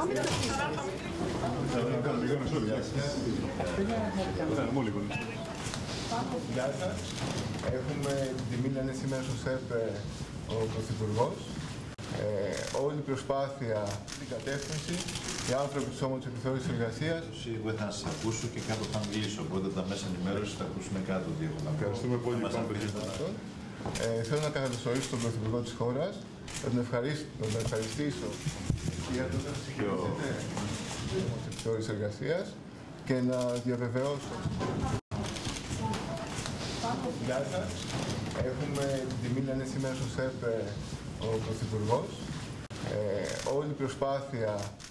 Γεια σας. Έχουμε την τιμή να είναι σήμερα στο ΣΕΠ ο Πρωθυπουργός. Όλη η προσπάθεια, την κατεύθυνση, οι άνθρωποι του Σώματος Επιθεώρησης Εργασίας. Σίγουρα θα σας ακούσω και κάτω θα μιλήσω, οπότε τα μέσα ενημέρωσης θα ακούσουμε κάτω διεύθυνο. Ευχαριστούμε πολύ. Θέλω να καλωσορίσω τον Πρωθυπουργό της χώρας, να τον ευχαριστήσω για το Σώματος Επιθεώρησης Εργασίας και να διαβεβαιώσω. Γεια σας. Έχουμε την τιμή να είναι σήμερα στο ΣΕΠ ο Πρωθυπουργός. Όλη η προσπάθεια